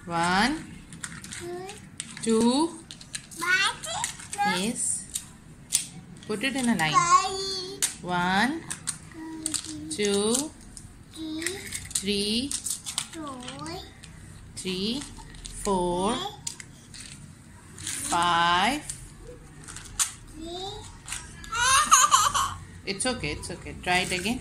1, 2. Yes. Put it in a line. 1, 2, 3, 4, 5. It's okay. It's okay. Try it again.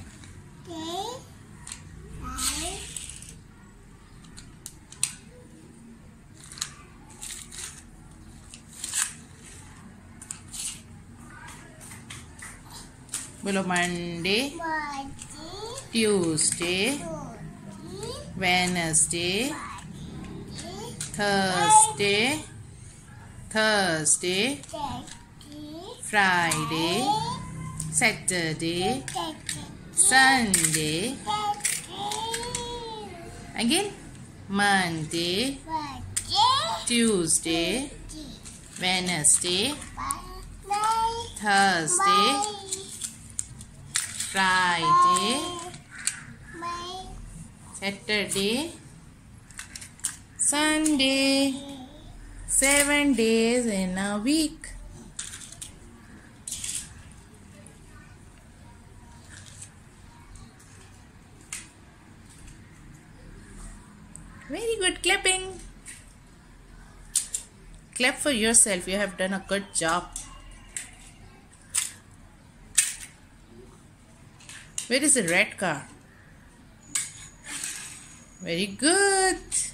बोलो Monday, Tuesday, Wednesday, Thursday, Friday, Saturday, Sunday. Again, Monday, Tuesday, Wednesday, Thursday, Friday, Saturday, Sunday. 7 days in a week. Very good clapping. Clap for yourself. You have done a good job. Where is the red car? Very good.